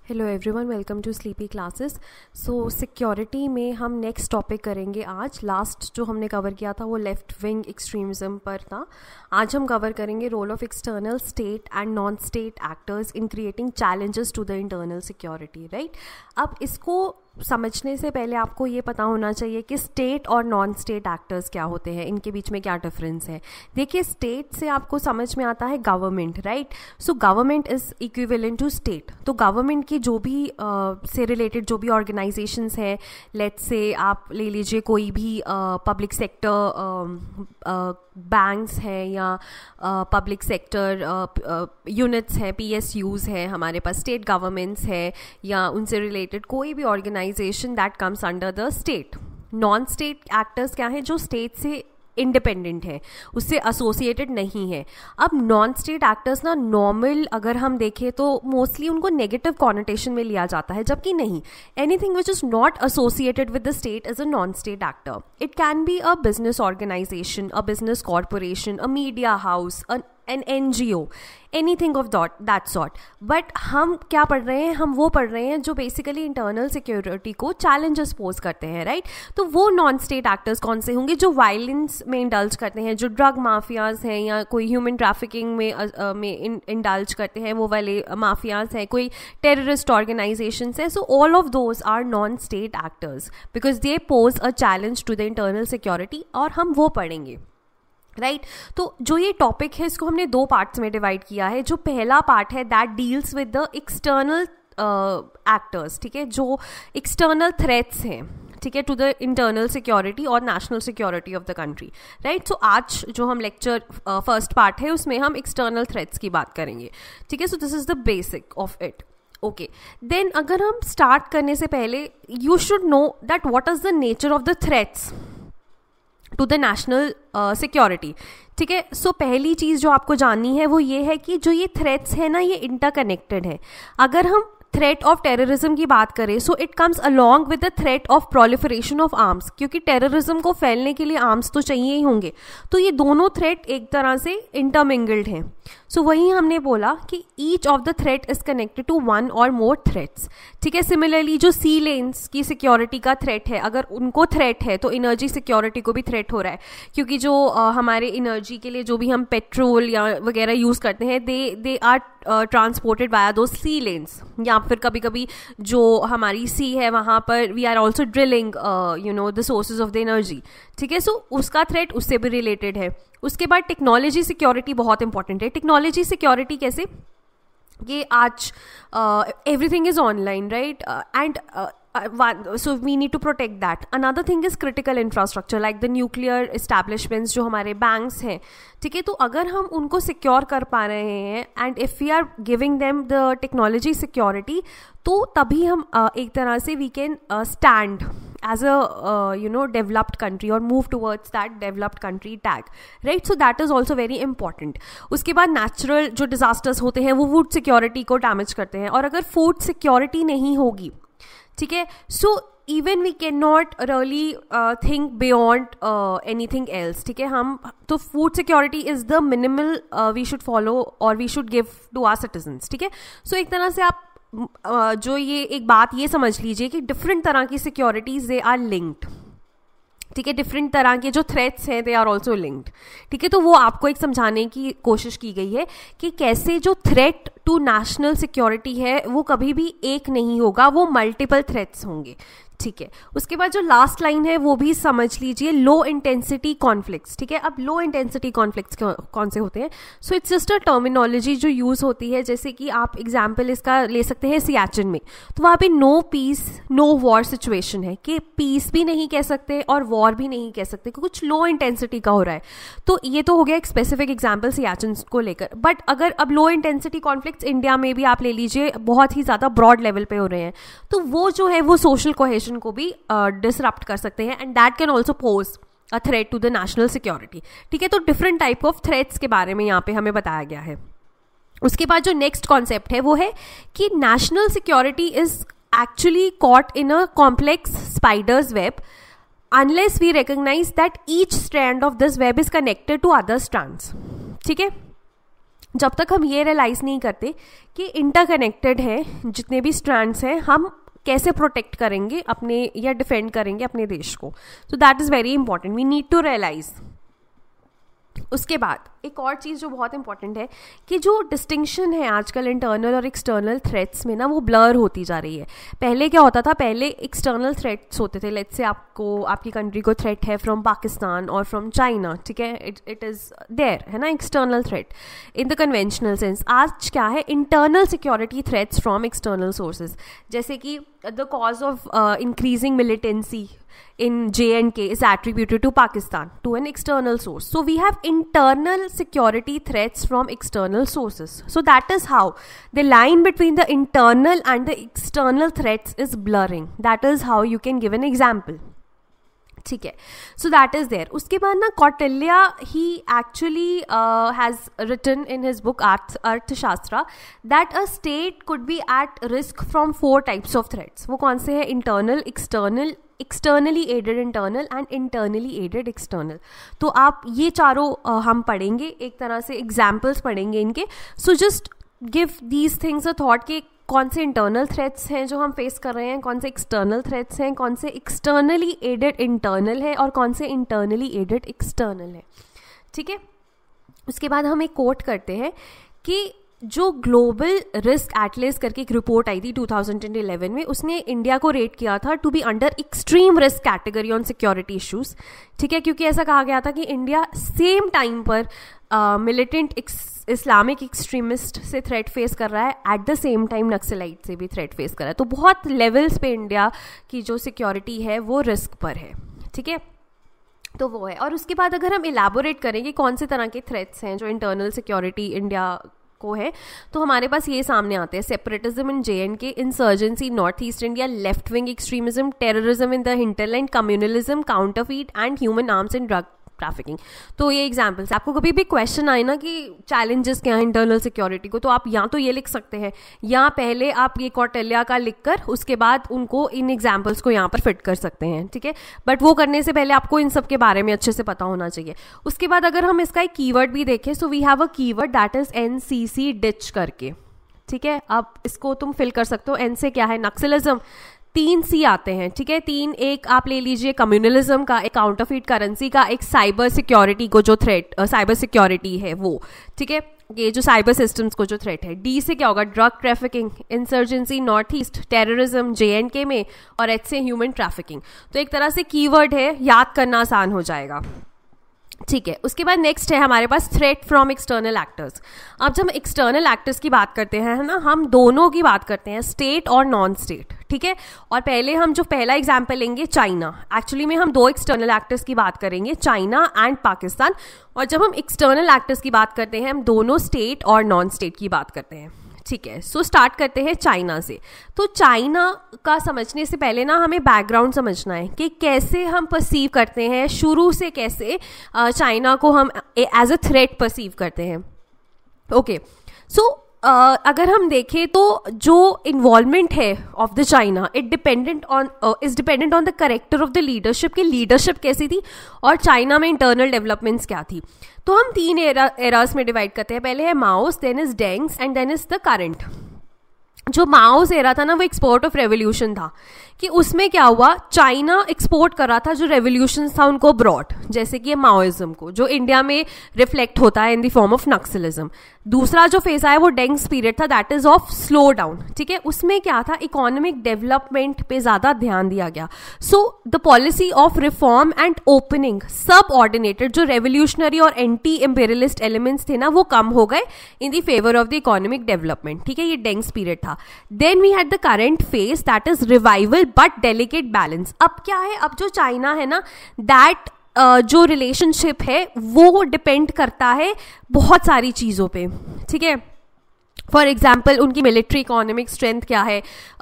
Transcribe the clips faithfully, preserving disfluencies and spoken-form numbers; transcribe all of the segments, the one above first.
Hello everyone, welcome to sleepy classes. So security में हम next topic करेंगे आज। लास्ट जो हमने कवर किया था वो लेफ्ट विंग एक्सट्रीमिज्म पर था। आज हम कवर करेंगे role of external state and non state actors in creating challenges to the internal security. Right, अब इसको समझने से पहले आपको ये पता होना चाहिए कि स्टेट और नॉन स्टेट एक्टर्स क्या होते हैं, इनके बीच में क्या डिफरेंस है। देखिए, स्टेट से आपको समझ में आता है government, right. So government is equivalent to state. तो गवर्नमेंट की जो भी uh, से रिलेटेड जो भी ऑर्गेनाइजेशंस हैं, लेट्स से आप ले लीजिए कोई भी पब्लिक सेक्टर बैंक्स हैं या पब्लिक सेक्टर यूनिट्स हैं, पी एस यूज़ है, हमारे पास स्टेट गवर्नमेंट्स है, या उनसे रिलेटेड कोई भी organisation that comes under the state. Non state actors क्या हैं? जो स्टेट से इंडिपेंडेंट है, उससे एसोसिएटेड नहीं है। अब नॉन स्टेट एक्टर्स ना नॉर्मल अगर हम देखें तो मोस्टली उनको नेगेटिव कॉनोटेशन में लिया जाता है, जबकि नहीं। Anything which is not associated with the state is a non state actor. It can be a business organisation, a business corporation, a media house, an N G O, anything of that that sort. But हम क्या पढ़ रहे हैं? हम वो पढ़ रहे हैं जो बेसिकली इंटरनल सिक्योरिटी को चैलेंजेस पोज करते हैं, राइट। तो वो नॉन स्टेट एक्टर्स कौन से होंगे? जो वायलेंस में इंडल्ज करते हैं, जो ड्रग माफियाज हैं, या कोई ह्यूमन ट्रैफिकिंग में uh, में इंडल्ज करते हैं, वो वाले माफियाज हैं, कोई टेररिस्ट ऑर्गेनाइजेशंस हैं। So all of those are non state actors because they pose a challenge to the internal security, और हम वो पढ़ेंगे, राइट right? तो जो ये टॉपिक है इसको हमने दो पार्ट्स में डिवाइड किया है। जो पहला पार्ट है that deals with the external actors, ठीक है, जो एक्सटर्नल थ्रेट्स हैं, ठीक है, टू द इंटरनल सिक्योरिटी और national security of the country, right. So आज जो हम लेक्चर फर्स्ट पार्ट है उसमें हम एक्सटर्नल थ्रेट्स की बात करेंगे, ठीक है। So this is the basic of it. Okay, then अगर हम स्टार्ट करने से पहले you should know that what is the nature of the threats to the national security, ठीक है। सो पहली चीज़ जो आपको जाननी है वो ये है कि जो ये थ्रेट्स है ना, ये इंटरकनेक्टेड है। अगर हम थ्रेट ऑफ टेररिज्म की बात करें, so it comes along with the threat of proliferation of arms, क्योंकि टेररिज्म को फैलने के लिए आर्म्स तो चाहिए ही होंगे। तो ये दोनों थ्रेट एक तरह से इंटरमिंगल्ड हैं। सो so, वही हमने बोला कि each of the threat is connected to one or more threats, ठीक है। सिमिलरली जो सी लेन्स की सिक्योरिटी का थ्रेट है, अगर उनको थ्रेट है तो एनर्जी सिक्योरिटी को भी थ्रेट हो रहा है, क्योंकि जो uh, हमारे एनर्जी के लिए जो भी हम पेट्रोल या वगैरह यूज करते हैं, they they are transported via those sea lens. या फिर कभी कभी जो हमारी सी है वहाँ पर we are also drilling you know the sources of the energy, ठीक है। सो उसका थ्रेट उससे भी रिलेटेड है। उसके बाद टेक्नोलॉजी सिक्योरिटी बहुत इंपॉर्टेंट है। टेक्नोलॉजी सिक्योरिटी कैसे? कि आज everything is online, right, and so we need to protect that. Another thing is critical infrastructure like the nuclear establishments, जो हमारे banks हैं, ठीक है। तो अगर हम उनको सिक्योर कर पा रहे हैं and if we are giving them the technology security, तो तभी हम uh, एक तरह से we can stand as a you know developed country और move towards that developed country tag, right. So that is also very important. उसके बाद natural जो डिजास्टर्स होते हैं वो फूड सिक्योरिटी को डैमेज करते हैं, और अगर फूड सिक्योरिटी नहीं होगी, ठीक है, so even we can not really think beyond anything else, ठीक है। हम तो food security is the minimal we should follow और we should give to our citizens, ठीक है। सो एक तरह से आप uh, जो ये एक बात ये समझ लीजिए कि डिफरेंट तरह की सिक्योरिटीज दे आर लिंक्ड, ठीक है। डिफरेंट तरह के जो थ्रेट्स हैं दे आर ऑल्सो लिंक्ड, ठीक है। तो वो आपको एक समझाने की कोशिश की गई है कि कैसे जो थ्रेट टू नेशनल सिक्योरिटी है वो कभी भी एक नहीं होगा, वो मल्टीपल थ्रेट्स होंगे, ठीक है। उसके बाद जो लास्ट लाइन है वो भी समझ लीजिए, लो इंटेंसिटी कॉन्फ्लिक्ट्स, ठीक है। अब लो इंटेंसिटी कॉन्फ्लिक्ट्स कौन से होते हैं? So it's just a terminology जो यूज होती है, जैसे कि आप एग्जाम्पल इसका ले सकते हैं सियाचिन में। तो वहाँ पे no peace no war situation है, कि पीस भी नहीं कह सकते और वॉर भी नहीं कह सकते, कुछ लो इंटेंसिटी का हो रहा है। तो ये तो हो गया एक स्पेसिफिक एग्जाम्पल सियाचिन को लेकर। बट अगर अब लो इंटेंसिटी कॉन्फ्लिक्ट्स इंडिया में भी आप ले लीजिए, बहुत ही ज़्यादा ब्रॉड लेवल पे हो रहे हैं, तो वो जो है वो सोशल कोहेशन को भी डिसरप्ट uh, कर सकते हैं, and that can also pose a threat to the national security, ठीक है। तो डिफरेंट टाइप ऑफ थ्रेट्स के बारे में यहाँ पे हमें बताया गया है। उसके बाद जो नेक्स्ट कॉन्सेप्ट है वो है कि national security is actually caught in a complex spider's web unless we recognise that each strand of this web is connected to other strands, ठीक है। जब तक हम ये रियलाइज नहीं करते कि इंटरकनेक्टेड हैं जितने भी स्ट्रैंड्स हैं, हम कैसे प्रोटेक्ट करेंगे अपने या डिफेंड करेंगे अपने देश को. So that is very important, we need to realise. उसके बाद एक और चीज़ जो बहुत इंपॉर्टेंट है कि जो डिस्टिंक्शन है आजकल इंटरनल और एक्सटर्नल थ्रेट्स में ना, वो ब्लर होती जा रही है. पहले क्या होता था, पहले एक्सटर्नल थ्रेट्स होते थे. लेट्स से आपको आपकी कंट्री को थ्रेट है फ्रॉम पाकिस्तान और फ्रॉम चाइना, ठीक है, इट इट इज़ देयर, है ना, external threat in the conventional sense. आज क्या है, internal security threats from external sources, जैसे कि the cause of increasing militancy in J and K is attributed to Pakistan, to an external source. So we have internal security threats from external sources. So that is how the line between the internal and the external threats is blurring. That is how you can give an example. ठीक है, सो that is there. उसके बाद ना कौटिल्य ही actually has written in his book Arth Arthashastra that a state could be at risk from four types of threats. वो कौन से हैं, internal, external, externally aided internal and internally aided external. तो आप ये चारों uh, हम पढ़ेंगे, एक तरह से एग्जाम्पल्स पढ़ेंगे इनके. So just give these things a thought कि कौन से इंटरनल थ्रेट्स हैं जो हम फेस कर रहे हैं, कौन से एक्सटर्नल थ्रेट्स हैं, कौन से एक्सटर्नली एडेड इंटरनल है और कौन से इंटरनली एडेड एक्सटर्नल है. ठीक है, उसके बाद हम एक कोट करते हैं कि जो ग्लोबल रिस्क एटलेस करके एक रिपोर्ट आई थी टू थाउजेंड इलेवन में, उसने इंडिया को रेट किया था to be under extreme risk category on security issues. ठीक है, क्योंकि ऐसा कहा गया था कि इंडिया सेम टाइम पर मिलिटेंट इस्लामिक एक्सट्रीमिस्ट से थ्रेट फेस कर रहा है, at the same time Naxalite से भी थ्रेट फेस कर रहा है. तो बहुत लेवल्स पे इंडिया की जो सिक्योरिटी है वो रिस्क पर है. ठीक है, तो वो है. और उसके बाद अगर हम इलेबोरेट करें कि कौन से तरह के थ्रेट्स हैं जो इंटरनल सिक्योरिटी इंडिया को है, तो हमारे पास ये सामने आते हैं: separatism in J and K, insurgency north east India, left wing extremism, terrorism in the hinterland, communalism, counterfeit and human arms and drug trafficking. तो ये एग्जाम्पल्स. आपको कभी भी क्वेश्चन आए ना कि चैलेंजेस क्या है इंटरनल सिक्योरिटी को, तो आप या तो ये लिख सकते हैं या पहले आप ये कौटिल्य का लिखकर उसके बाद उनको इन एग्जाम्पल्स को यहाँ पर फिट कर सकते हैं. ठीक है, बट वो करने से पहले आपको इन सब के बारे में अच्छे से पता होना चाहिए. उसके बाद अगर हम इसका एक कीवर्ड भी देखें, so we have a keyword that is N C C ditch करके. ठीक है, अब इसको तुम फिल कर सकते हो. एन से क्या है, नक्सलिज्म. तीन सी आते हैं. ठीक है, तीन, एक आप ले लीजिए कम्युनलिज्म का, एक काउंटरफीट करेंसी का, एक साइबर सिक्योरिटी को जो थ्रेट साइबर सिक्योरिटी है वो. ठीक है, ये जो साइबर सिस्टम्स को जो थ्रेट है. डी से क्या होगा, drug trafficking, insurgency north east, terrorism J and K में, और एच से ह्यूमन ट्रैफिकिंग. तो एक तरह से कीवर्ड है, याद करना आसान हो जाएगा. ठीक है, उसके बाद नेक्स्ट है हमारे पास थ्रेट फ्रॉम एक्सटर्नल एक्टर्स. अब जब हम एक्सटर्नल एक्टर्स की बात करते हैं, है ना, हम दोनों की बात करते हैं, स्टेट और नॉन स्टेट. ठीक है, और पहले हम जो पहला एग्जाम्पल लेंगे चाइना. एक्चुअली में हम दो एक्सटर्नल एक्टर्स की बात करेंगे, चाइना एंड पाकिस्तान. और जब हम एक्सटर्नल एक्टर्स की बात करते हैं, हम दोनों स्टेट और नॉन स्टेट की बात करते हैं. ठीक है, सो स्टार्ट करते हैं चाइना से. तो चाइना का समझने से पहले ना हमें बैकग्राउंड समझना है कि कैसे हम परसीव करते हैं, शुरू से कैसे चाइना को हम एज अ थ्रेट परसीव करते हैं. ओके, सो Uh, अगर हम देखें तो जो इन्वॉल्वमेंट है of the China, it dependent on is dependent on the character of the leadership, की लीडरशिप कैसी थी और चाइना में इंटरनल डेवलपमेंट्स क्या थी. तो हम तीन एरा एरास में डिवाइड करते हैं. पहले है Mao's, then is Deng's and then is the current. जो माओस एरा था ना, वो एक्सपोर्ट ऑफ रेवोल्यूशन था. कि उसमें क्या हुआ, चाइना एक्सपोर्ट कर रहा था जो रेवोल्यूशन था उनको ब्रॉड, जैसे कि माओइज्म को, जो इंडिया में रिफ्लेक्ट होता है in the form of Naxalism. दूसरा जो फेज आया वो डेंग्स पीरियड था, that is of slow down. ठीक है, उसमें क्या था, इकोनॉमिक डेवलपमेंट पे ज्यादा ध्यान दिया गया. So the policy of reform and opening subordinated, जो रेवोल्यूशनरी और एंटी इंपीरियलिस्ट एलिमेंट्स थे ना, वो कम हो गए in the favour of the economic development. ठीक है, ये डेंग्स पीरियड था. Then we had the current phase that is revival but delicate balance. अब क्या है, अब जो चाइना है ना, दैट Uh, जो रिलेशनशिप है वो डिपेंड करता है बहुत सारी चीज़ों पे. ठीक है, फॉर एग्जाम्पल उनकी मिलिट्री इकोनॉमिक स्ट्रेंथ क्या है,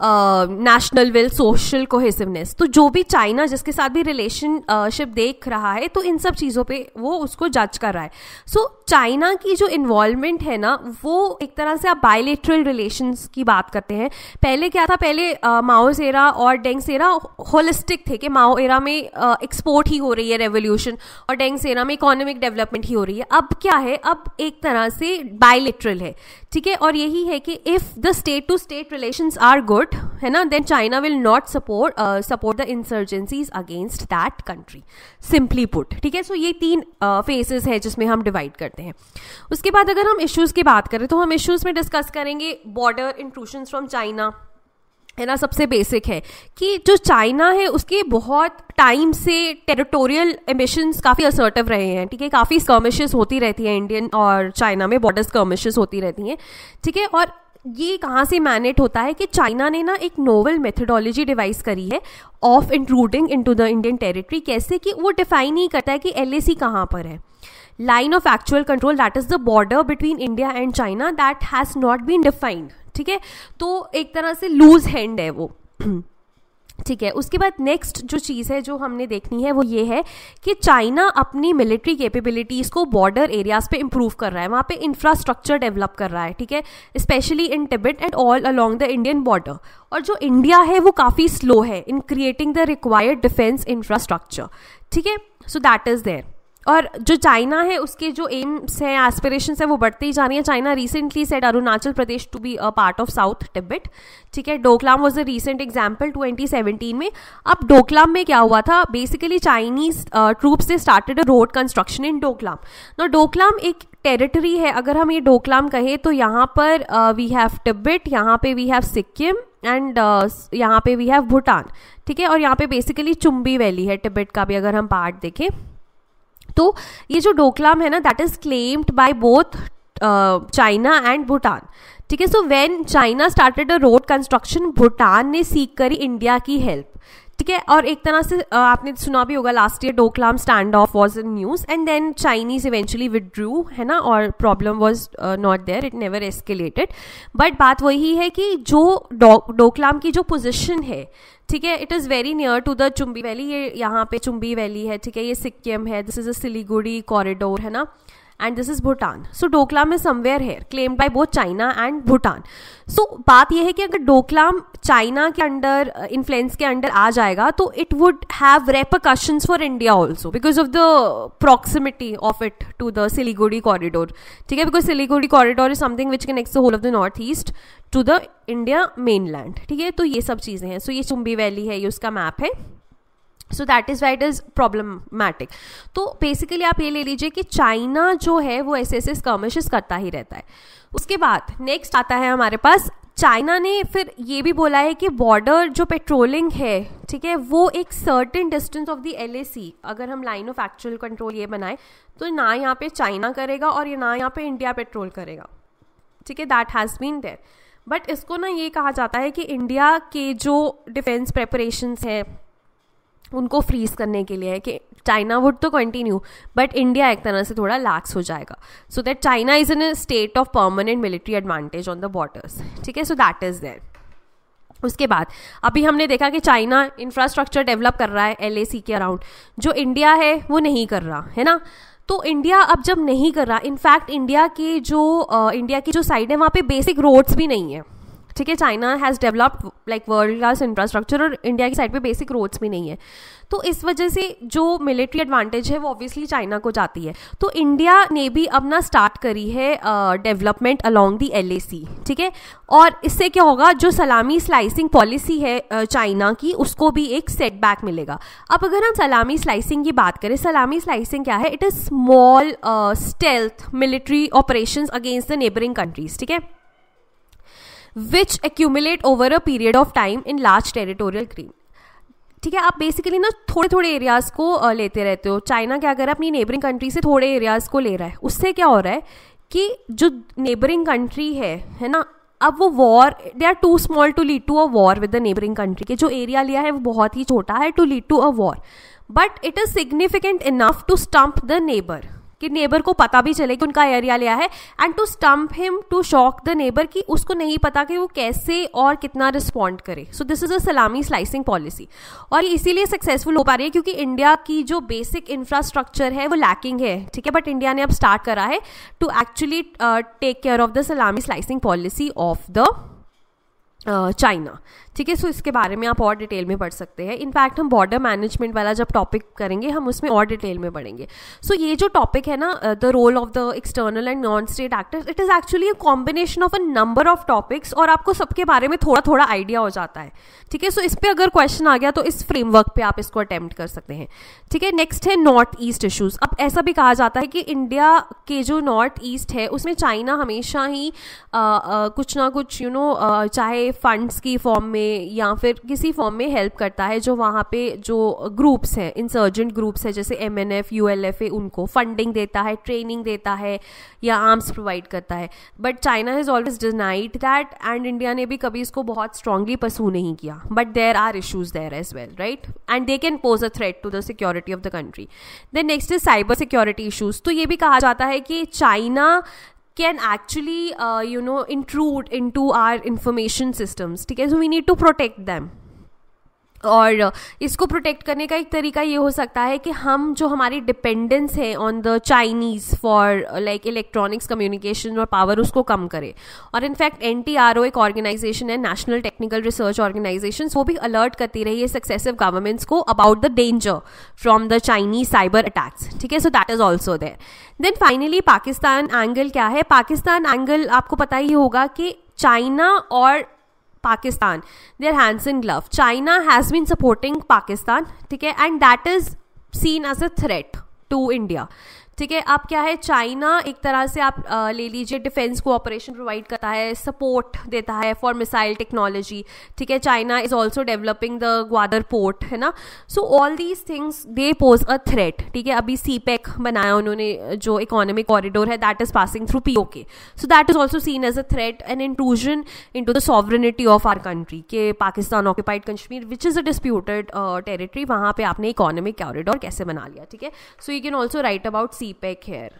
नेशनल विल, सोशल कोहेसिवनेस। तो जो भी चाइना जिसके साथ भी रिलेशनशिप देख रहा है तो इन सब चीज़ों पे वो उसको जज कर रहा है। सो so, चाइना की जो इन्वॉल्वमेंट है ना वो एक तरह से आप बायलेटरल रिलेशंस की बात करते हैं। पहले क्या था, पहले माओ एरा और डेंग एरा होलिस्टिक थे कि माओ एरा में एक्सपोर्ट ही हो रही है रेवोल्यूशन और डेंग एरा में इकोनॉमिक डेवलपमेंट ही हो रही है। अब क्या है, अब एक तरह से बायलेटरल है, ठीक है। और यही है कि if the state to state relations are good, है ना, then China will not support support the insurgencies against that country, simply put, ठीक है। सो ये तीन फेसेस है जिसमें हम डिवाइड करते हैं। उसके बाद अगर हम इश्यूज की बात करें तो हम इश्यूज में डिस्कस करेंगे बॉर्डर इंट्रूशंस फ्रॉम चाइना, है ना। सबसे बेसिक है कि जो चाइना है उसके बहुत टाइम से टेरिटोरियल एम्बिशंस काफ़ी असर्टिव रहे हैं, ठीक है। काफ़ी स्कर्मिशेस होती रहती हैं इंडियन और चाइना में, बॉर्डर स्कर्मिशेस होती रहती हैं, ठीक है। और ये कहाँ से मैनेट होता है कि चाइना ने ना एक नोवेल मेथडोलॉजी डिवाइस करी है of intruding into the Indian territory. कैसे कि वो डिफाइन ही करता है कि एलएसी कहाँ पर है, line of actual control, that is the border between India and China, that has not been defined, ठीक है। तो एक तरह से लूज हैंड है वो, ठीक है। उसके बाद नेक्स्ट जो चीज़ है जो हमने देखनी है वो ये है कि चाइना अपनी मिलिट्री कैपेबिलिटीज़ को बॉर्डर एरियाज पे इंप्रूव कर रहा है, वहाँ पे इंफ्रास्ट्रक्चर डेवलप कर रहा है, ठीक है, specially in Tibet and all along the Indian border. और जो इंडिया है वो काफ़ी स्लो है in creating the required defence infrastructure, ठीक है। सो दैट इज़ देयर। और जो चाइना है उसके जो एम्स हैं, एस्पिरेशंस है, वो बढ़ते ही जा रही है। China recently said Arunachal Pradesh to be a part of south Tibet, ठीक है। Doklam was a recent example twenty seventeen में। अब डोकलाम में क्या हुआ था, बेसिकली चाइनीज ट्रूप्स से started a road construction in Doklam. ना डोकलाम एक टेरिटरी है, अगर हम ये डोकलाम कहें तो यहाँ पर वी हैव तिब्बत, यहाँ पे we have Sikkim and uh, यहाँ पे वी हैव भूटान, ठीक है। और यहाँ पे बेसिकली चुम्बी वैली है तिब्बत का भी अगर हम पार्ट देखें तो। ये जो डोकलाम है ना that is claimed by both China and Bhutan, ठीक है। So when China started a road construction, Bhutan ने सीख करी इंडिया की हेल्प, ठीक है। और एक तरह से uh, आपने सुना भी होगा last year Doklam standoff was in news and then Chinese eventually withdrew, है ना, और problem was not there, it never escalated. But बात वही है कि जो डो, डोकलाम की जो पोजिशन है, ठीक है, it is very near to the Chumbi valley. ये यहाँ पे चुम्बी वैली है, ठीक है, ये सिक्किम है, this is a Siliguri corridor, है ना, and this is Bhutan. So Doklam is somewhere here claimed by both China and Bhutan. So बात यह है कि अगर डोकलाम चाइना के अंडर इन्फ्लुएंस के अंडर आ जाएगा तो it would have repercussions for India also because of the proximity of it to the Siliguri corridor, ठीक है। Because Siliguri corridor is something which connects the whole of the north east to the India mainland, ठीक है। तो ये सब चीज़ें हैं। सो so, ये चुम्बी वैली है, ये उसका मैप है। सो that is what is problematic. तो बेसिकली आप ये ले लीजिए कि चाइना जो है वो ऐसे ऐसे स्कर्मिशेस करता ही रहता है। उसके बाद नेक्स्ट आता है हमारे पास, चाइना ने फिर ये भी बोला है कि बॉर्डर जो पेट्रोलिंग है, ठीक है, वो एक certain distance of the L A C, अगर हम लाइन ऑफ एक्चुअल कंट्रोल ये बनाए तो ना यहाँ पे चाइना करेगा और ये ना यहाँ पे इंडिया पेट्रोल करेगा, ठीक है। That has been there. But इसको ना ये कहा जाता है कि इंडिया के जो डिफेंस प्रेपरेशंस है उनको फ्रीज करने के लिए है कि चाइना वुड तो कंटिन्यू बट इंडिया एक तरह से थोड़ा लैक्स हो जाएगा, so that China is in a state of permanent military advantage on the borders, ठीक है। So that is there. उसके बाद अभी हमने देखा कि चाइना इंफ्रास्ट्रक्चर डेवलप कर रहा है एल ए सी के अराउंड, जो इंडिया है वो नहीं कर रहा, है ना। तो इंडिया अब जब नहीं कर रहा, इनफैक्ट इंडिया के जो इंडिया uh, की जो साइड है वहाँ पे बेसिक रोड्स भी नहीं है, ठीक है। China has developed like world class infrastructure और इंडिया की साइड पे बेसिक रोड्स भी नहीं है। तो इस वजह से जो मिलिट्री एडवांटेज है वो ऑब्वियसली चाइना को जाती है। तो इंडिया ने भी अपना स्टार्ट करी है development along the L A C, ठीक है। और इससे क्या होगा, जो सलामी स्लाइसिंग पॉलिसी है चाइना की उसको भी एक सेटबैक मिलेगा। अब अगर हम सलामी स्लाइसिंग की बात करें, सलामी स्लाइसिंग क्या है, it is small stealth military operations against the neighbouring countries, ठीक है, which accumulate over a period of time in large territorial green, ठीक है। आप बेसिकली ना थोड़े थोड़े एरियाज को uh, लेते रहते हो। चाइना क्या कर रहा है, अपनी नेबरिंग कंट्री से थोड़े एरियाज को ले रहा है। उससे क्या हो रहा है कि जो नेबरिंग कंट्री है है ना, अब वो war, they are too small to lead to a war with the neighbouring country, के जो एरिया लिया है वो बहुत ही छोटा है to lead to a war, but it is significant enough to stump the neighbour, कि नेबर को पता भी चले कि उनका एरिया लिया है, and to stump him, to shock the neighbour कि उसको नहीं पता कि वो कैसे और कितना रिस्पॉन्ड करे. सो दिस इज अ सलामी स्लाइसिंग पॉलिसी, और इसीलिए सक्सेसफुल हो पा रही है क्योंकि इंडिया की जो बेसिक इंफ्रास्ट्रक्चर है वो लैकिंग है. ठीक है, बट इंडिया ने अब स्टार्ट करा है to actually take care of the salami slicing policy of the China. ठीक है, सो इसके बारे में आप और डिटेल में पढ़ सकते हैं. इनफैक्ट हम बॉर्डर मैनेजमेंट वाला जब टॉपिक करेंगे हम उसमें और डिटेल में पढ़ेंगे. सो so, ये जो टॉपिक है ना, the role of the external and non state actors, it is actually a combination of a number of topics, और आपको सबके बारे में थोड़ा थोड़ा आइडिया हो जाता है. ठीक है, सो इस पर अगर क्वेश्चन आ गया तो इस फ्रेमवर्क पे आप इसको अटेम्प्ट कर सकते हैं. ठीक है, नेक्स्ट है नॉर्थ ईस्ट इशूज़. अब ऐसा भी कहा जाता है कि इंडिया के जो नॉर्थ ईस्ट है उसमें चाइना हमेशा ही आ, आ, कुछ ना कुछ यू you नो know, चाहे फंड्स की फॉर्म में या फिर किसी फॉर्म में हेल्प करता है. जो वहाँ पे जो ग्रुप्स हैं, इंसर्जेंट ग्रुप्स है जैसे M N F, U L F A, उनको फंडिंग देता है, ट्रेनिंग देता है या आर्म्स प्रोवाइड करता है. But China has always denied that, and India ने भी कभी इसको बहुत स्ट्रांगली परसू नहीं किया. But there are issues there as well, right, and they can pose a threat to the security of the country. Then next is cyber security issues. तो ये भी कहा जाता है कि China can actually uh, you know intrude into our information systems. ठीक है, so we need to protect them. और इसको प्रोटेक्ट करने का एक तरीका ये हो सकता है कि हम जो हमारी डिपेंडेंस है on the Chinese for like electronics communication और पावर, उसको कम करें. और in fact N T R O एक ऑर्गेनाइजेशन है, नेशनल टेक्निकल रिसर्च ऑर्गेनाइजेशन, वो भी अलर्ट करती रही है सक्सेसिव गवर्नमेंट्स को about the danger from the Chinese cyber attacks. ठीक है, so that is also there. Then finally Pakistan angle क्या है. पाकिस्तान एंगल आपको पता ही होगा कि चाइना और Pakistan, their hands in glove. China has been supporting Pakistan, ठीक है, and that is seen as a threat to India. ठीक है, अब क्या है, चाइना एक तरह से आप आ, ले लीजिए डिफेंस कोऑपरेशन प्रोवाइड करता है, सपोर्ट देता है फॉर मिसाइल टेक्नोलॉजी. ठीक है, China is also developing the Gwadar port, है ना. So all these things they pose a threat. ठीक है, अभी सी पैक बनाया उन्होंने, जो इकोनॉमिक कॉरिडोर है that is passing through P O K. So that is also seen as a threat, an intrusion into the sovereignty of our country. के Pakistan occupied Kashmir which is a disputed territory, वहाँ पे आपने economic corridor कैसे बना लिया. ठीक है, so you can also write about C PEC here.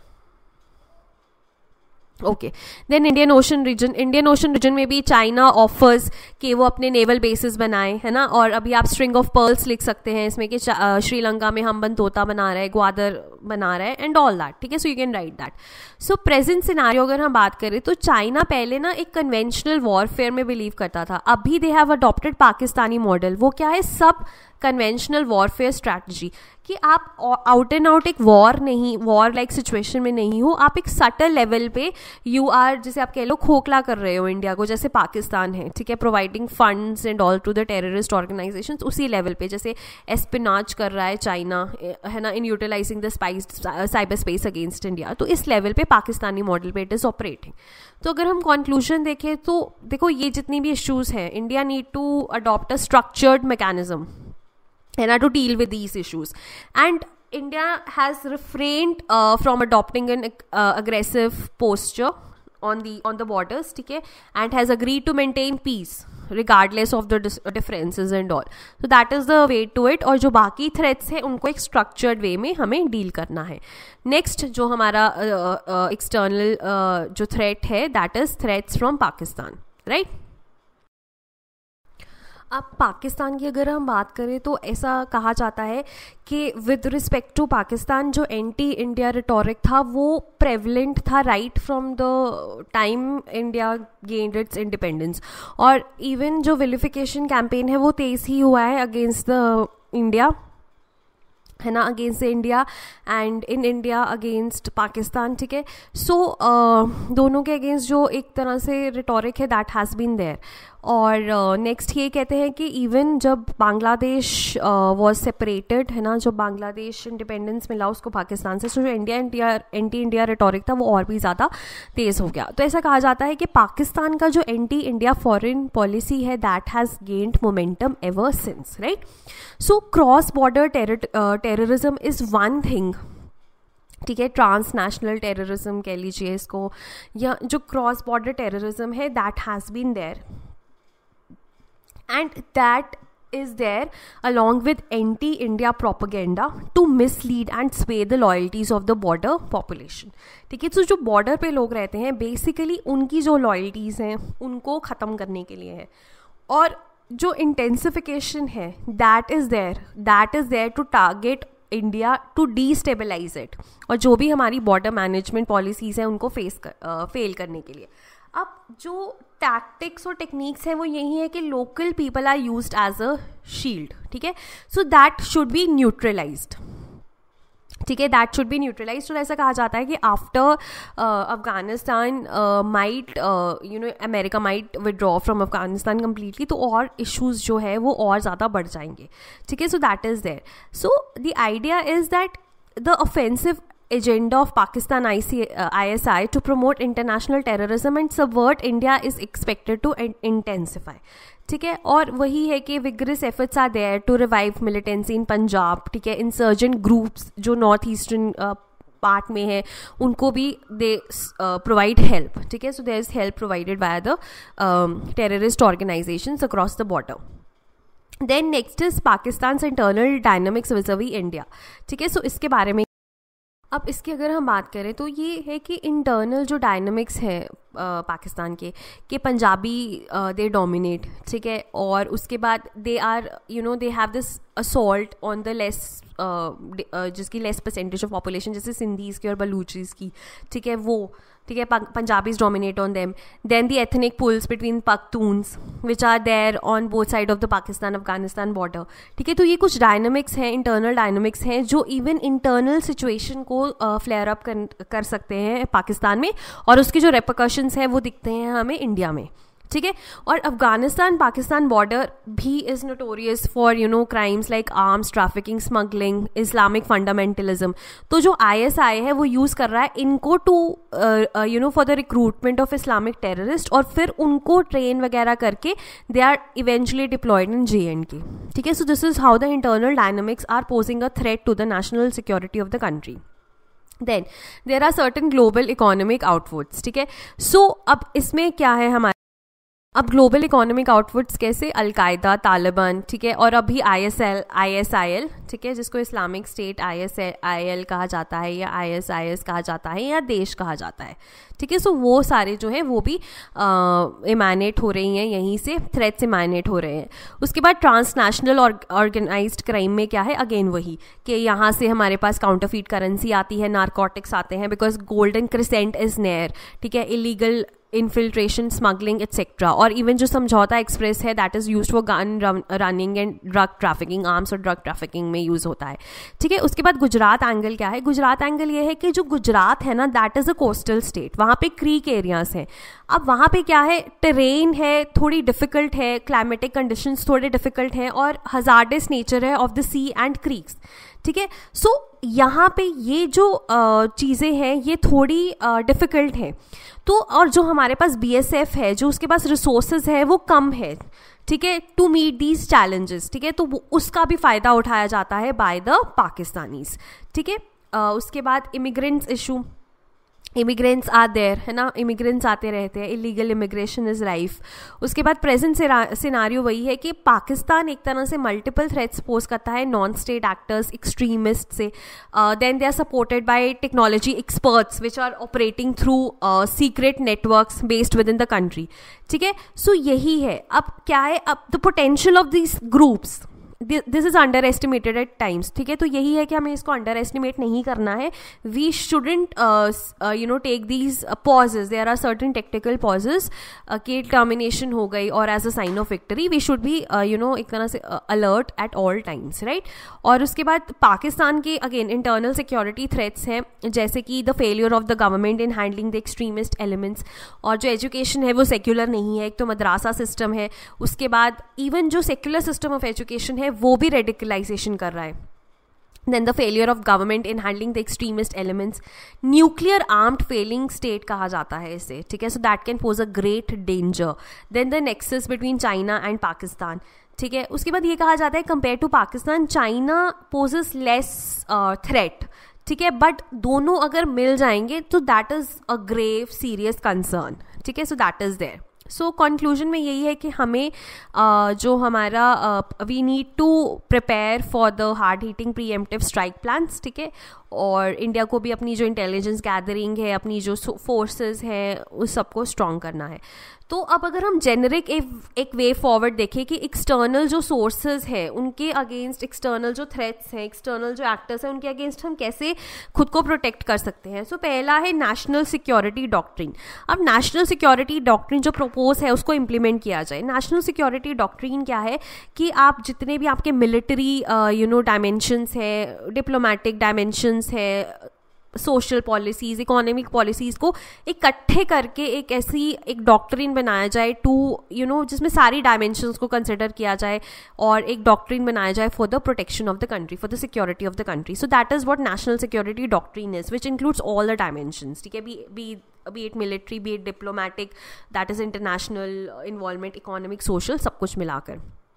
Okay, then Indian ocean region. Indian ocean region में भी चाइना ऑफर्स कि वो अपने नेवल बेसिस बनाए, है ना. और अभी आप स्ट्रिंग ऑफ पर्ल्स लिख सकते हैं इसमें कि श्रीलंका में हम बन तोता बना रहे हैं, ग्वादर बना रहे हैं, एंड ऑल दैट. ठीक है, so you can write that. So present scenario अगर हम बात करें तो चाइना पहले ना एक कन्वेंशनल वॉरफेयर में बिलीव करता था. अभी they have adopted Pakistani model. वो क्या है, सब कन्वेंशनल वॉरफेयर स्ट्रैटेजी, कि आप आउट एंड आउट एक वॉर नहीं, वॉर लाइक सिचुएशन में नहीं हो, आप एक सटल लेवल पे यू आर, जैसे आप कह लो खोखला कर रहे हो इंडिया को, जैसे पाकिस्तान है. ठीक है, providing funds and all to the terrorist organisations, उसी लेवल पे जैसे एस्पिनाच कर रहा है चाइना, है ना, in utilising the spice cyber space against India. तो इस लेवल पे पाकिस्तानी मॉडल पे इट इज ऑपरेटिंग. तो अगर हम कंक्लूजन देखें तो देखो, ये जितनी भी इश्यूज हैं, India need to adopt a structured mechanism, है ना, to deal with these issues. And India has refrained uh, from adopting an uh, aggressive posture on the on the borders, ठीक है, and has agreed to maintain peace regardless of the differences and all. So that is the way to it. और जो बाकी threats है उनको एक structured way में हमें deal करना है. Next जो हमारा uh, uh, external uh, जो threat है, that is threats from Pakistan, right? अब पाकिस्तान की अगर हम बात करें तो ऐसा कहा जाता है कि विद रिस्पेक्ट टू पाकिस्तान जो एंटी इंडिया रिटोरिक था वो प्रेवलेंट था right from the time India gained its independence. और इवन जो विलिफिकेशन कैंपेन है वो तेज़ ही हुआ है अगेंस्ट द इंडिया, है ना, against India and in India against Pakistan. ठीक है, सो uh, दोनों के अगेंस्ट जो एक तरह से रिटोरिक है दैट हैज़ बीन देयर. और नेक्स्ट uh, ये कहते हैं कि इवन जब बांग्लादेश वॉज सेपरेटेड, है ना, जब बांग्लादेश इंडिपेंडेंस मिला उसको पाकिस्तान से, तो जो India India anti India rhetoric था वो और भी ज़्यादा तेज़ हो गया. तो ऐसा कहा जाता है कि पाकिस्तान का जो एंटी इंडिया फॉरेन पॉलिसी है that has gained momentum ever since, right. So cross border terrorism is one thing. ठीक है, ट्रांस नेशनल टेररिज्म कह लीजिए इसको, या जो क्रॉस बॉर्डर टेररिज्म है that has been there, and that is there along with anti-India propaganda to mislead and sway the loyalties of the border population. ठीक है, तो जो बॉर्डर पे लोग रहते हैं बेसिकली उनकी जो लॉयल्टीज़ हैं उनको ख़त्म करने के लिए है, और जो इंटेंसिफिकेशन है that is there that is there to target India to destabilise it, और जो भी हमारी बॉर्डर मैनेजमेंट पॉलिसीज़ हैं उनको फेस कर फेल करने के लिए. अब जो टैक्टिक्स और टेक्निक्स हैं वो यही है कि local people are used as a shield. ठीक है, सो दैट शुड बी न्यूट्रलाइज्ड. ठीक है, दैट शुड बी न्यूट्रलाइज. तो ऐसा कहा जाता है कि after Afghanistan might you know America might withdraw from Afghanistan completely, तो और इश्यूज जो है वो और ज़्यादा बढ़ जाएंगे. ठीक है, सो that is there. So the idea is that the offensive agenda of Pakistan I S I to promote international terrorism and subvert India is expected to intensify. ठीक है, और वही है कि vigorous efforts are there to revive militancy in Punjab. ठीक है, insurgent groups जो north eastern part uh, में है उनको भी दे प्रोवाइड हेल्प. ठीक है, so there is help provided by the terrorist organisations across the border. Then next is Pakistan internal dynamics vis a vis India. ठीक है, सो इसके बारे में अब इसकी अगर हम बात करें तो ये है कि इंटरनल जो डायनामिक्स है पाकिस्तान के कि पंजाबी दे डोमिनेट. ठीक है, और उसके बाद they are you know they have this assault on the less जिसकी लेस परसेंटेज ऑफ पॉपुलेशन, जैसे सिंधीज़ की और बलूचीज़ की. ठीक है, वो ठीक है Punjabis dominate on them. Then the ethnic pulls between Pashtuns which are there on both side of the Pakistan Afghanistan border. ठीक है, तो ये कुछ डायनामिक्स हैं, इंटरनल डायनामिक्स हैं जो इवन इंटरनल सिचुएशन को फ्लेयर अप कर, कर सकते हैं पाकिस्तान में, और उसके जो रेपरकशंस हैं वो दिखते हैं हमें इंडिया में. ठीक है, और अफगानिस्तान पाकिस्तान बॉर्डर भी is notorious for you know crimes like arms trafficking, smuggling, Islamic fundamentalism. तो जो आई एस आई है वो यूज़ कर रहा है इनको to you know for the recruitment of Islamic terrorist, और फिर उनको ट्रेन वगैरह करके they are eventually diploid in J and के. ठीक है, so this is how the internal dynamics are posing a threat to the national security of the country. Then there are certain global economic outputs. ठीक है, सो अब इसमें क्या है हमारे अब ग्लोबल इकोनॉमिक आउटपुट्स कैसे, अलकायदा, तालिबान. ठीक है, और अभी I S L I S I L ठीक है, जिसको Islamic State I S I L कहा जाता है या आई एस आई एस कहा जाता है या देश कहा जाता है. ठीक है, सो वो सारे जो हैं वो भी इमानेट हो रही हैं, यहीं से थ्रेट्स इमानेट हो रहे हैं. उसके बाद ट्रांसनेशनल ऑर्गेनाइज्ड क्राइम में क्या है, अगेन वही कि यहाँ से हमारे पास काउंटरफीट करेंसी आती है, नारकोटिक्स आते हैं because golden crescent is near. ठीक है, इलीगल इन्फिल्ट्रेशन, स्मगलिंग एक्सेट्रा, और इवन जो समझौता एक्सप्रेस है that is used for gun running and drug trafficking, arms और ड्रग ट्रैफिकिंग में यूज़ होता है. ठीक है, उसके बाद गुजरात एंगल क्या है, गुजरात एंगल ये है कि जो गुजरात है ना that is a coastal state, वहाँ पे क्रीक एरियाज हैं. अब वहाँ पे क्या है, टेरेन है थोड़ी डिफ़िकल्ट है, क्लाइमेटिक कंडीशंस थोड़े डिफ़िकल्ट हैं, और हजार्डस नेचर है of the sea and creeks. ठीक है, सो यहाँ पे ये जो चीज़ें हैं ये थोड़ी डिफ़िकल्ट हैं. तो और जो हमारे पास बी एस एफ है, जो उसके पास रिसोर्सेज है वो कम है. ठीक है, टू मीट दीज चैलेंजेस. ठीक है, तो उसका भी फ़ायदा उठाया जाता है बाय द पाकिस्तानीज. ठीक है, उसके बाद immigrants issue, immigrants are there है ना, इमिग्रेंट्स आते रहते हैं, इलीगल इमिग्रेशन इज़ लाइफ. उसके बाद प्रेजेंट सिनारियो वही है कि पाकिस्तान एक तरह से मल्टीपल थ्रेट्स पोज करता है नॉन स्टेट एक्टर्स, एक्सट्रीमिस्ट से. Then they are supported by technology experts which are operating through secret networks based within the country. ठीक है, सो यही है. अब क्या है, अब the potential of this groups, this is underestimated at times. ठीक है, तो यही है कि हमें इसको अंडर एस्टिमेट नहीं करना है. We shouldn't you know take these pauses, there are certain tactical pauses कि टर्मिनेशन हो गई और as a sign of victory we should be you know एक तरह से alert at all times, right. और उसके बाद पाकिस्तान के अगेन इंटरनल सिक्योरिटी थ्रेट्स हैं, जैसे कि the failure of the government in handling the extremist elements, और जो एजुकेशन है वो सेक्युलर नहीं है, एक तो मदरासा सिस्टम है. उसके बाद इवन जो सेक्युलर सिस्टम ऑफ एजुकेशन है वो भी रेडिकलाइजेशन कर रहा है. Then the failure of government in handling the extremist elements, nuclear armed failing state कहा जाता है इसे. ठीक है, so that can pose a great danger. Then the nexus between China and Pakistan. ठीक है, उसके बाद ये कहा जाता है compare to Pakistan China poses less uh, threat. ठीक है, बट दोनों अगर मिल जाएंगे तो that is a grave serious concern. ठीक है, सो दैट इज देयर. सो so, कंक्लूजन में यही है कि हमें uh, जो हमारा we need to prepare for the hard hitting preemptive strike plans, ठीक है, और इंडिया को भी अपनी जो इंटेलिजेंस गैदरिंग है, अपनी जो फोर्सेस हैं, उस सबको स्ट्रॉन्ग करना है. तो अब अगर हम जेनरिक एक एक वे फॉरवर्ड देखें कि एक्सटर्नल जो सोर्सेज हैं उनके अगेंस्ट, एक्सटर्नल जो थ्रेट्स हैं, एक्सटर्नल जो एक्टर्स हैं, उनके अगेंस्ट हम कैसे खुद को प्रोटेक्ट कर सकते हैं. सो so, पहला है नेशनल सिक्योरिटी डॉक्ट्रिन. अब नेशनल सिक्योरिटी डॉक्ट्रिन जो प्रपोज है उसको इम्प्लीमेंट किया जाए. नेशनल सिक्योरिटी डॉक्ट्रिन क्या है कि आप जितने भी आपके मिलिट्री यू नो डायमेंशंस है, डिप्लोमेटिक डायमेंशंस है, सोशल पॉलिसीज, इकोनॉमिक पॉलिसीज को इकट्ठे करके एक ऐसी एक डॉक्ट्रिन बनाया जाए टू यू नो जिसमें सारी डायमेंशंस को कंसिडर किया जाए और एक डॉक्ट्रिन बनाया जाए for the protection of the country, for the security of the country. So that is what national security doctrine is, which includes all the dimensions, ठीक है, be be be it military, be it diplomatic, that is international involvement, economic, social, सब कुछ मिलाकर.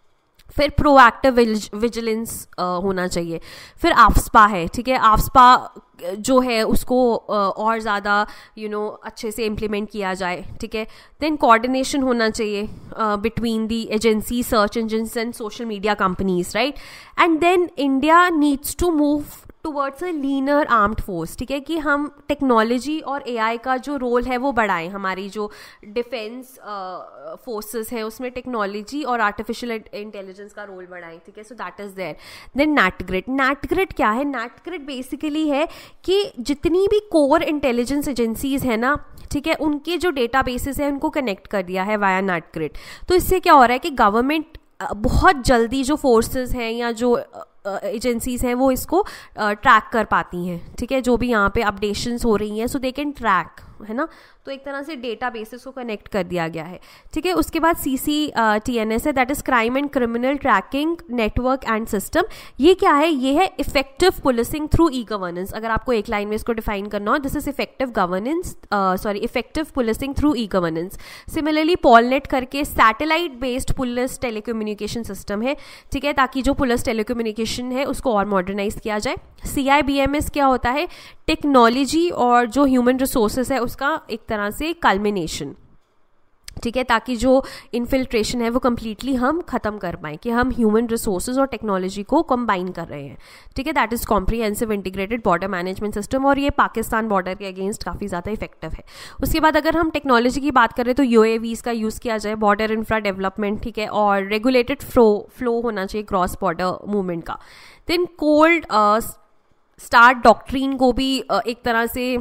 फिर proactive vigilance होना चाहिए. फिर AFSPA है, ठीक है, आफ्सपा जो है उसको uh, और ज़्यादा यू नो अच्छे से इम्प्लीमेंट किया जाए, ठीक है. देन कोऑर्डिनेशन होना चाहिए between the agency, search engines and social media companies, right. And then India needs to move towards a leaner armed force, ठीक है, कि हम टेक्नोलॉजी और एआई का जो रोल है वो बढ़ाएं. हमारी जो डिफेंस फोर्सेस है उसमें टेक्नोलॉजी और आर्टिफिशियल इंटेलिजेंस का रोल बढ़ाएं, ठीक है. So that is there. Then NATGRID. NATGRID क्या है? नैटग्रिड बेसिकली है कि जितनी भी कोर इंटेलिजेंस एजेंसीज है ना, ठीक है, उनके जो डेटा बेसिस है उनको कनेक्ट कर दिया है वाया नैटग्रिड. तो इससे क्या हो रहा है कि गवर्नमेंट बहुत जल्दी जो फोर्सेस हैं या जो एजेंसीज uh, हैं वो इसको ट्रैक uh, कर पाती हैं, ठीक है, जो भी यहाँ पे अपडेशंस हो रही हैं, सो दे कैन ट्रैक, है ना. तो एक तरह से डेटा बेसिस को कनेक्ट कर दिया गया है, ठीक है. उसके बाद C C T N S है, that is crime and criminal tracking network and system. ये क्या है? ये है effective policing through e governance. अगर आपको एक लाइन में इसको डिफाइन करना हो, this is effective governance, sorry effective policing through e governance. Similarly POLNET करके satellite based police telecommunication system है, ठीक है, ताकि जो पुलिस टेलीकम्युनिकेशन है उसको और मॉडर्नाइज किया जाए. C I B M S क्या होता है? टेक्नोलॉजी और जो ह्यूमन रिसोर्सेज है उसका एक तरह से कल्मिनेशन, ठीक है, ताकि जो इन्फिल्ट्रेशन है वो कम्प्लीटली हम खत्म कर पाएँ, कि हम ह्यूमन रिसोर्सेज और टेक्नोलॉजी को कंबाइन कर रहे हैं, ठीक है. That is comprehensive integrated border management system, और ये पाकिस्तान बॉर्डर के अगेंस्ट काफ़ी ज़्यादा इफेक्टिव है. उसके बाद अगर हम टेक्नोलॉजी की बात करें तो यूएवीज का यूज़ किया जाए, बॉर्डर इंफ्रा डेवलपमेंट, ठीक है, और रेगुलेटेड फ्लो फ्लो होना चाहिए क्रॉस बॉर्डर मूवमेंट का. देन कोल्ड स्टार्ट डॉक्ट्रिन को भी uh, एक तरह से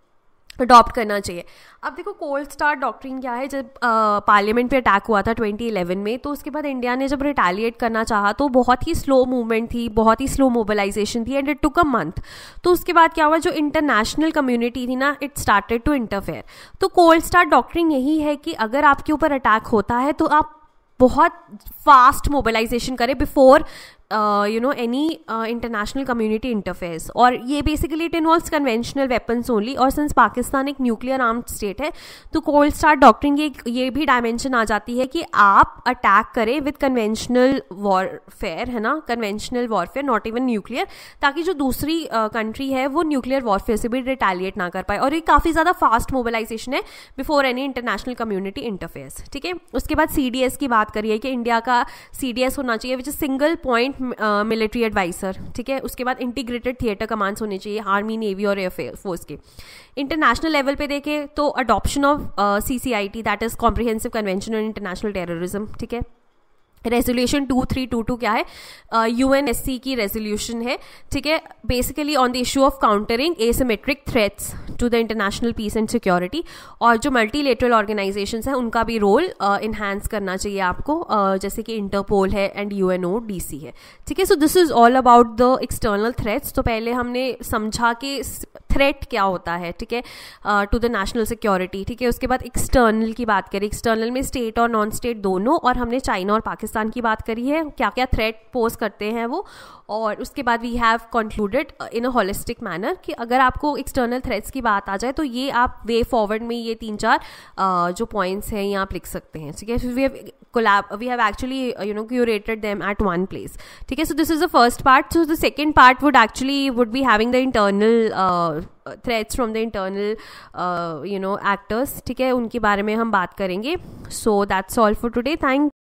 अडॉप्ट करना चाहिए. अब देखो कोल्ड स्टार डॉक्ट्रिन क्या है, जब पार्लियामेंट पे अटैक हुआ था ट्वेंटी इलेवन में, तो उसके बाद इंडिया ने जब रिटेलिएट करना चाहा तो बहुत ही स्लो मूवमेंट थी, बहुत ही स्लो मोबिलाइजेशन थी, and it took a month. तो उसके बाद क्या हुआ, जो इंटरनेशनल कम्युनिटी थी ना, इट स्टार्टेड टू इंटरफेयर. तो कोल्ड स्टार डॉक्ट्रिन यही है कि अगर आपके ऊपर अटैक होता है तो आप बहुत फास्ट मोबिलाइजेशन करें before you know any international community interferes. और ये basically it involves conventional weapons only, और सिंस पाकिस्तान एक न्यूक्लियर आर्म्ड स्टेट है तो कोल्ड स्टार डॉक्ट्रिन ये ये भी डायमेंशन आ जाती है कि आप अटैक करें विद कन्वेंशनल वॉरफेयर, है ना, conventional warfare, not even nuclear, ताकि जो दूसरी कंट्री uh, है वो न्यूक्लियर वॉरफेयर से भी रिटेलिएट ना कर पाए. और ये काफ़ी ज़्यादा फास्ट मोबिलाइजेशन है before any international community interferes, ठीक है. उसके बाद सी डी एस की बात करिए कि इंडिया का सी डी एस होना चाहिए which is single point military adviser, ठीक है. उसके बाद इंटीग्रेटेड थिएटर कमांड्स होने चाहिए आर्मी, नेवी और एयर फोर्स के. इंटरनेशनल लेवल पे देखें तो adoption of C C I T, that is comprehensive convention on international terrorism, ठीक है. Resolution two three two two क्या है? यू एन एस सी की रेजोल्यूशन है, ठीक है, basically on the issue of countering asymmetric threats to the international peace and security. और जो मल्टीलेटरल ऑर्गेनाइजेशंस हैं उनका भी रोल इन्हांस uh, करना चाहिए आपको, uh, जैसे कि इंटरपोल है and U N O D C है, ठीक है. So this is all about the external threats. तो पहले हमने समझा कि थ्रेट क्या होता है, ठीक है, टू द नेशनल सिक्योरिटी, ठीक है. उसके बाद एक्सटर्नल की बात करें, एक्सटर्नल में स्टेट और नॉन स्टेट दोनों, और हमने चाइना और पाकिस्तान की बात करी है, क्या क्या थ्रेट पोज करते हैं वो. और उसके बाद we have concluded in a holistic manner कि अगर आपको एक्सटर्नल थ्रेट्स की बात आ जाए तो ये आप वे फॉरवर्ड में ये तीन चार uh, जो पॉइंट्स हैं ये आप लिख सकते हैं, ठीक है. We have collab we have actually uh, you know curated them at one place, ठीक है. So this is the first part. So the second part would actually would be having the internal uh, threats from the internal you know actors, ठीक है, उनके बारे में हम बात करेंगे. So that's all for today. Thank